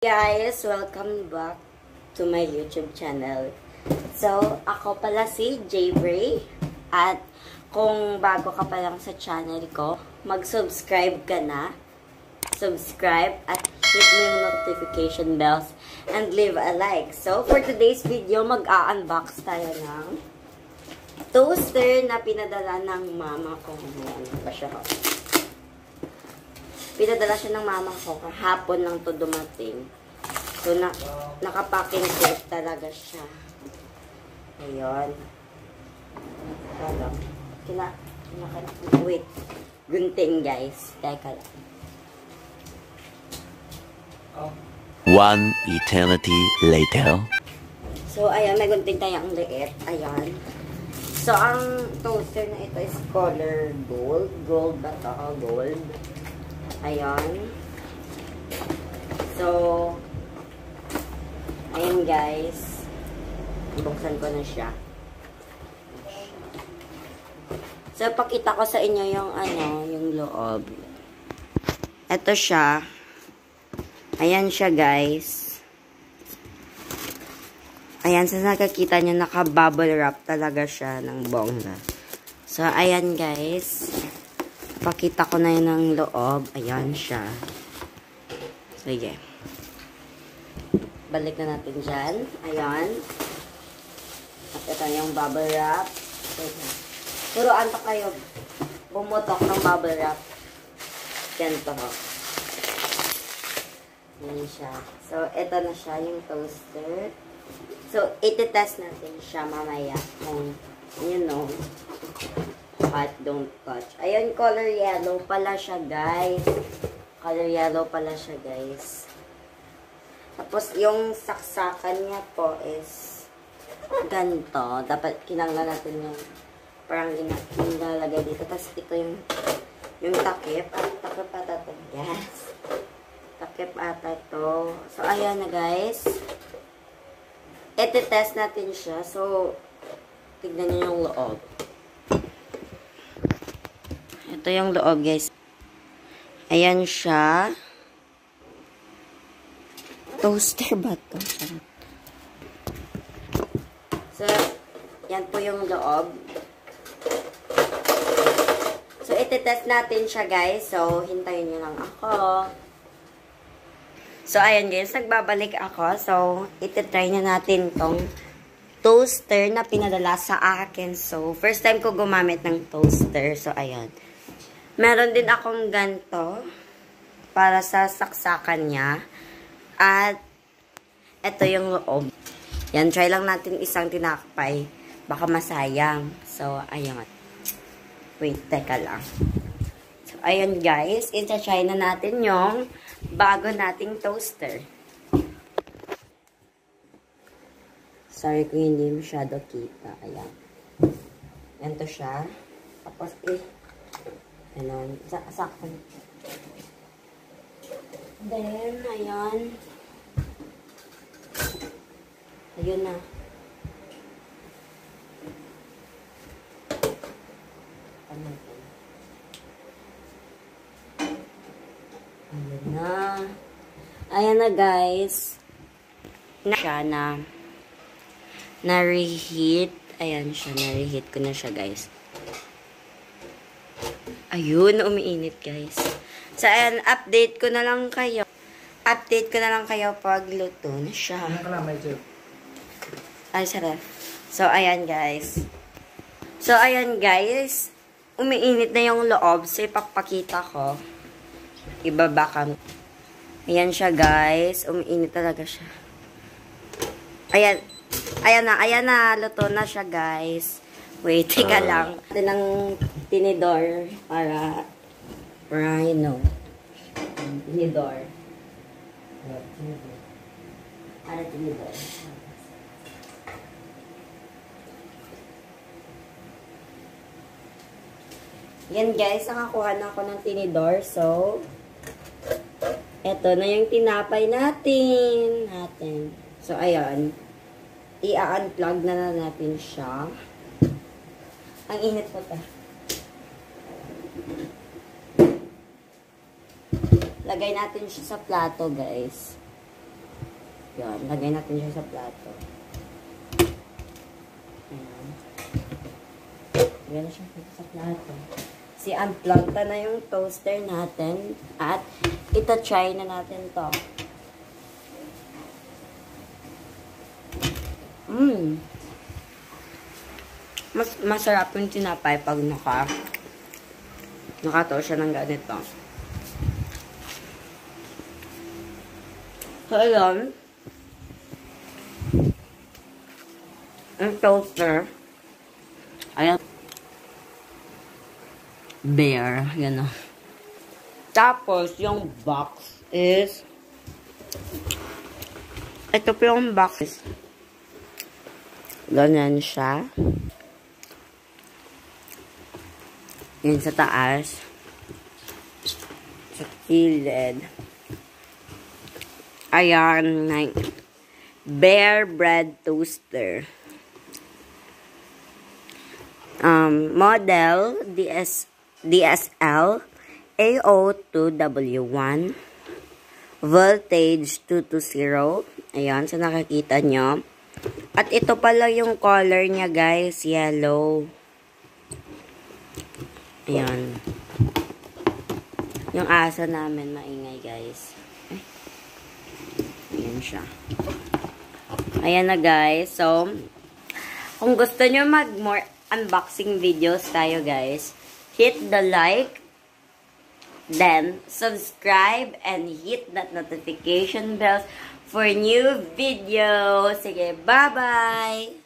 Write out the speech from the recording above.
Guys, welcome back to my YouTube channel. So, ako pala si Jaybrae. At kung bago ka pa lang sa channel ko, mag-subscribe ka na. Subscribe at hit mo yung notification bells and leave a like. So, for today's video, mag-a-unbox tayo ng toaster na pinadala ng mama ko. Ano ba siya? Pinadala siya ng mama ko. Kahapon lang to dumating. So, nakapacking tape talaga siya. Ayun. Wait. Gunting, guys. Teka lang. One eternity later. So, ayan. May gunting tayong liit. Ayan. So, ang toaster na ito is color gold. Gold ba ito? Gold. Ayan. So, ayan guys. Buksan ko na siya. So, pakita ko sa inyo yung yung loob. Ito siya. Ayan siya guys. Ayan, sa nakakita nyo, naka-bubble wrap talaga siya ng bongga. So, ayan guys. Pakita ko na yun ng loob. Ayan siya. Sige. Balik na natin dyan. Ayan. At ito yung bubble wrap. Turuan pa kayo bumutok ng bubble wrap. Ganito ho. Ayan siya. So, ito na siya yung toaster. So, iti-test natin siya mamaya. Kung, you know, hot, don't touch. Ayun, color yellow pala siya, guys. Color yellow pala siya, guys. Tapos, yung saksakan niya po is ganito. Dapat kinanggal natin yung parang nilalagay dito. Tapos, ito yung takip. Takip ata ito, guys. Takip ata ito. So, ayan na, guys. Iti-test natin siya. So, tignan niyo yung loob. Ito yung loob, guys. Ayan siya. Toaster ba ito? So, yan po yung loob. So, iti-test natin siya, guys. So, hintayin nyo lang ako. So, ayan, guys. Nagbabalik ako. So, iti-try na natin tong toaster na pinadala sa akin. So, first time ko gumamit ng toaster. So, ayan. Meron din akong ganito para sa saksakan niya. At ito yung loob. Yan, try lang natin isang tinakpay. Baka masayang. So, ayun. Wait, teka lang. So, ayun guys. Ita-try na natin yung bago nating toaster. Sorry kung hindi masyado kita. Ayan. Yan to siya. Tapos, ayan. Sakto. Then, ayan. Ayun na. Ayan na. Ayan na, guys. Siya na reheat. Ayan siya. Na-reheat ko na siya, guys. Ayun, umiinit, guys. So, ayan, update ko na lang kayo. Update ko na lang kayo pag luto na siya. Ay, sarap. So, ayan, guys. So, ayan, guys. Umiinit na yung loob. So, ipapakita ko. Ibaba ka. Ayan siya, guys. Umiinit talaga siya. Ayan. Ayan na. Luto na siya, guys. Wait, teka lang. Ito ng tinidor para you know. Tinidor. Para tinidor. Yan guys, nakakuha na ako ng tinidor. So, eto na yung tinapay natin. So, ayan. I-unplug na natin siya. Ang init po ta. Lagay natin siya sa plato, guys. Yan, lagay natin siya sa plato. Ayan. Lagay na siya sa plato. Unplug na yung toaster natin. At ita-try na natin to. Masarap yung tinapay pag nakatoast siya ng ganito. So, ayun. Yung toaster. Ayan. Bear. Yan o. Tapos, yung box is ito po yung box. Ganyan siya. Yan sa taas. Sa kilid. Ayan. Bear bread toaster. Model DSL AO2W1. Voltage 220. Ayan. So, nakikita nyo. At ito pala yung color niya, guys. Yellow. Ayan. Yung aso namin maingay, guys. Ayan siya. Ayan na, guys. So, kung gusto nyo mag-more unboxing videos tayo, guys, hit the like, then subscribe, and hit that notification bell for new videos. Sige, bye-bye!